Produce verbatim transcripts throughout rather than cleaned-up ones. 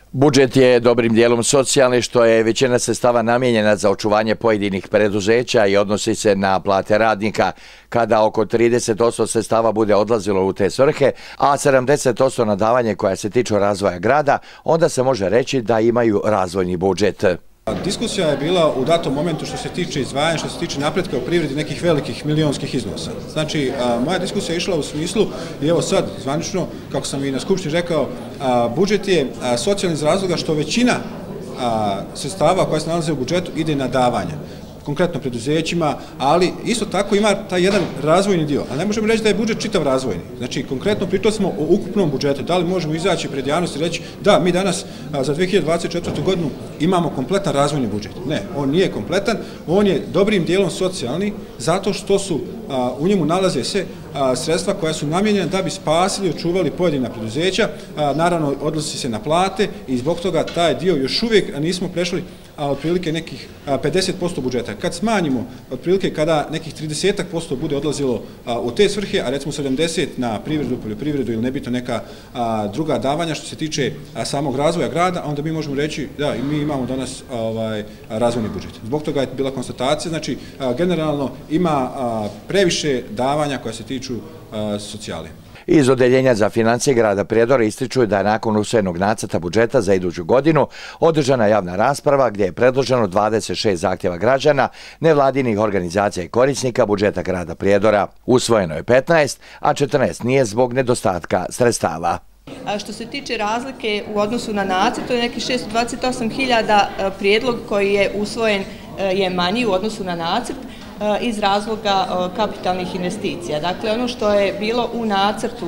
Budžet je dobrim dijelom socijalni, što je većina sredstava namijenjena za očuvanje pojedinih preduzeća i odnosi se na plate radnika. Kada oko trideset posto sredstava bude odlazilo u te svrhe, a sedamdeset posto na davanje koja se tiču razvoja grada, onda se može reći da imaju razvojni budžet. Diskusija je bila u datom momentu što se tiče izdvajanja, što se tiče napretka u privredi nekih velikih milionskih iznosa. Znači, moja diskusija je išla u smislu, i evo sad, zvanično, kako sam i na Skupštini rekao, budžet je socijalni iz razloga što većina sredstava koja se nalaze u budžetu ide na davanja, konkretno preduzećima, ali isto tako ima taj jedan razvojni dio. Ali ne možemo reći da je budžet čitav razvojni. Znači, konkretno pričali smo o ukupnom budžetu. Da li možemo izaći pred javnost i reći da mi danas za dve hiljade dvadeset četvrtu. godinu imamo kompletan razvojni budžet? Ne, on nije kompletan, on je dobrim dijelom socijalni, zato što su u njemu nalaze se sredstva koja su namijenjena da bi spasili i očuvali pojedina preduzeća. Naravno, odnosi se na plate i zbog toga taj dio još uvijek nismo prešli otprilike nekih pedeset posto budžeta. Kad smanjimo, otprilike kada nekih trideset posto bude odlazilo u te svrhe, a recimo sedamdeset na privredu, poljoprivredu ili nebitno neka druga davanja što se tiče samog razvoja grada, onda mi možemo reći da i mi imamo danas razvojni budžet. Zbog toga je bila konstatacija, znači generalno ima previše davanja koja se tiču socijale. Iz Odeljenja za financije grada Prijedora ističu da je nakon usvojenog nacrta budžeta za iduću godinu održana javna rasprava gdje je predloženo dvadeset šest zahtjeva građana, nevladinih organizacija i korisnika budžeta grada Prijedora. Usvojeno je petnaest, a četrnaest nije zbog nedostatka sredstava. Što se tiče razlike u odnosu na nacrt, to je neki šesto dvadeset osam hiljada, prijedlog koji je usvojen je manji u odnosu na nacrt iz razloga kapitalnih investicija. Dakle, ono što je bilo u nacrtu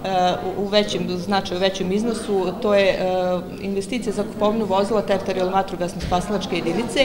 u većem značaju, u većem iznosu, to je investicija za kupovinu vozila teritorijalne vatrogasno-spasilačke jedinice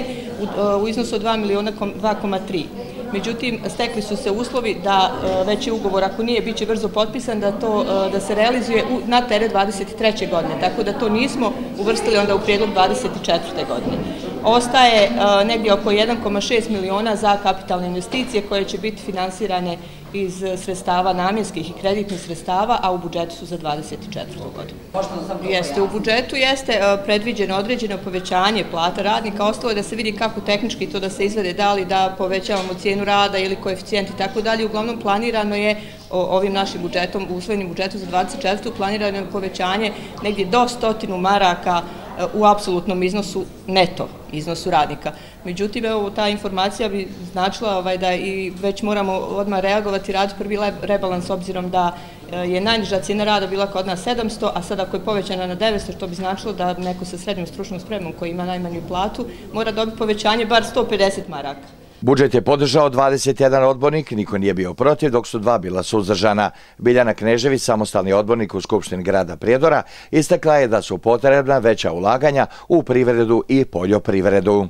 u iznosu od dva miliona dva zarez tri. Međutim, stekli su se uslovi da već je ugovor, ako nije, bit će brzo potpisan, da to da se realizuje na teret dvadeset treće. godine, tako da to nismo uvrstili onda u prijedlog dvadeset četvrte. godine. Ostaje negdje oko jedan zarez šest miliona za kapitalne investicije koje će biti finansirane iz sredstava namjenskih i kreditnih sredstava, a u budžetu su za dvadeset četvrtu. godinu. Jeste, u budžetu jeste predviđeno određeno povećanje plata radnika, ostalo je da se vidi kako tehnički to da se izvede, da li da povećavamo cijenu rada ili koeficijent i tako dalje. Uglavnom planirano je ovim našim budžetom, usvojenim budžetom za dvadeset četvrtu. planirano je povećanje negdje do stotinu maraka u apsolutnom iznosu, neto iznosu radnika. Međutim, evo, ta informacija bi značila da i već moramo odmah reagovati, raditi prvi rebalans, obzirom da je najniža cijena rada bila kod nas sedamsto, a sada ako je povećana na devetsto, što bi značilo da neko sa srednjom stručnom spremom koji ima najmanju platu mora dobiti povećanje bar sto pedeset maraka. Budžet je podržao dvadeset jedan odbornik, niko nije bio protiv, dok su dva bila suzdržana. Biljana Knežević, samostalni odbornik u Skupštini grada Prijedora, istakla je da su potrebna veća ulaganja u privredu i poljoprivredu.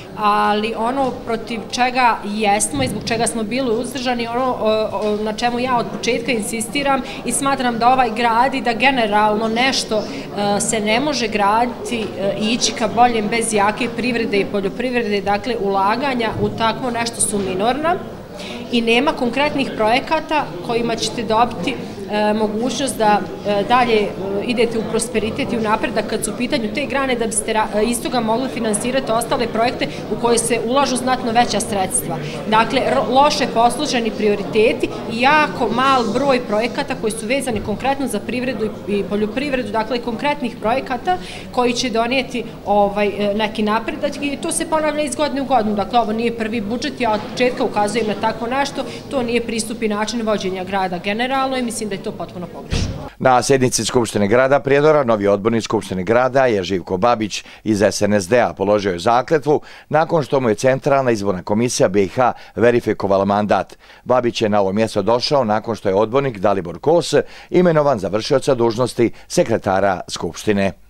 Ali ono protiv čega jesmo i zbog čega smo bili uzdržani, ono na čemu ja od početka insistiram i smatram da ovaj grad i da generalno nešto se ne može graditi i ići ka boljem bez jake privrede i poljoprivrede, dakle ulaganja u takvo nešto su minorna i nema konkretnih projekata kojima ćete dobiti mogućnost da dalje idete u prosperitet i u napredak kad su u pitanju te grane, da biste iz toga mogli finansirati ostale projekte u koje se ulažu znatno veća sredstva. Dakle, loše posloženi prioriteti i jako mal broj projekata koji su vezani konkretno za privredu i poljoprivredu, dakle konkretnih projekata koji će donijeti neki napredak i to se ponavlja iz godine u godinu. Dakle, ovo nije prvi budžet, ja od početka ukazujem na tako nešto, to nije pristup i način vođenja grada generalno i mislim da je to potpuno pogrešno. Na sjednici Skupštine grada Prijedora novi odbornik Skupštine grada je Živko Babić iz es en es de a položio je zakletvu nakon što mu je Centralna izborna komisija be i ha verifikovala mandat. Babić je na ovo mjesto došao nakon što je odbornik Dalibor Kos imenovan za vršioca dužnosti sekretara Skupštine.